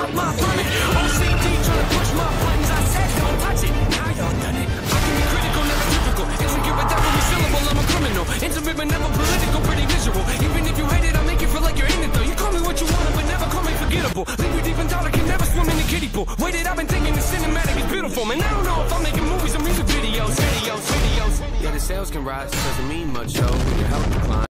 out my vomit. OCD trying to push my buttons, I said don't touch it. Now y'all done it. I can be critical, never typical. Insecure with every syllable, I'm a criminal. Intimate but never political, pretty visual. Even if you hate it, I'll make you feel like you're in it though. You call me what you want, but never call me forgettable. Leave you deep in thought, I can never swim in the kiddie pool. Waited, I've been thinking the cinematic is beautiful. Man, I don't know if I'm making movies or music videos. Yeah, the sales can rise, doesn't mean much, yo. When your health declines.